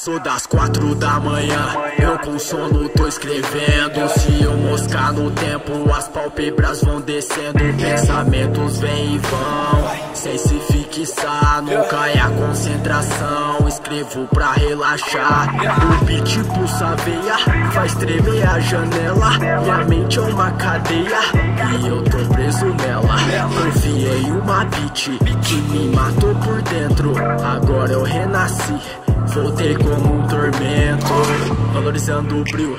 Passou das 4 da manhã, eu com sono tô escrevendo. Se eu moscar no tempo, as pálpebras vão descendo. Pensamentos vêm e vão, sem se fixar. Nunca é a concentração, escrevo pra relaxar. O beat pulsa a veia, faz tremer a janela. Minha mente é uma cadeia e eu tô preso nela. Confiei uma beat que me matou por dentro. Agora eu renasci, voltei como um tormento, valorizando o brilho.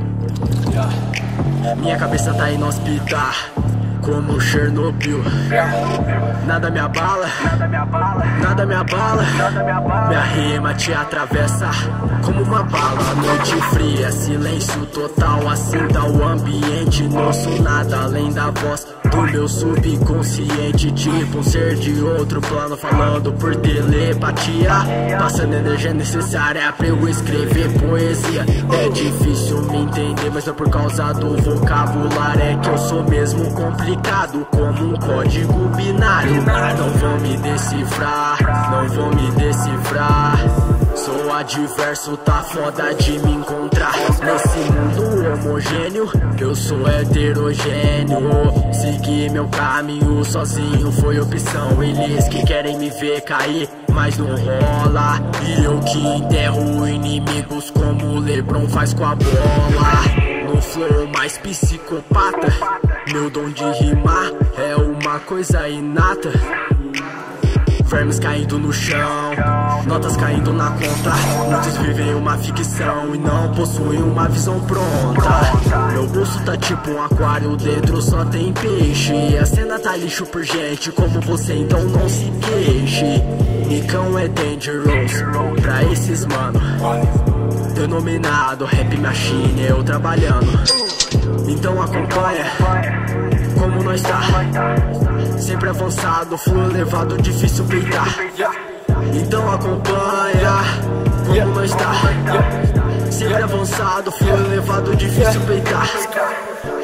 Minha cabeça tá indo hospital, como Chernobyl. Nada me abala, nada me abala. Minha rima te atravessa como uma bala. Noite fria, silêncio total, assim tá o ambiente. Não sou nada além da voz do meu subconsciente, tipo um ser de outro plano falando por telepatia, passando energia necessária pra eu escrever poesia. É difícil me entender, mas é por causa do vocabulário. É que eu sou mesmo complicado, como um código binário. Não vão me decifrar, não vão me decifrar. Sou adverso, tá foda de me encontrar. Nesse mundo homogêneo, eu sou heterogêneo. Seguir meu caminho sozinho foi opção. Eles que querem me ver cair, mas não rola. E eu que enterro inimigos como LeBron faz com a bola. No flow mais psicopata, meu dom de rimar é uma coisa inata. Vermes caindo no chão, notas caindo na conta. Muitos vivem uma ficção e não possuem uma visão pronta. Meu bolso tá tipo um aquário, dentro só tem peixe. A cena tá lixo por gente como você, então não se queixe. Nicão é dangerous pra esses mano, denominado Rap Machine, eu trabalhando. Então acompanha como nós tá, sempre avançado, flow elevado, difícil peitar. Então acompanha como nós tá, sempre avançado, flow elevado, difícil peitar.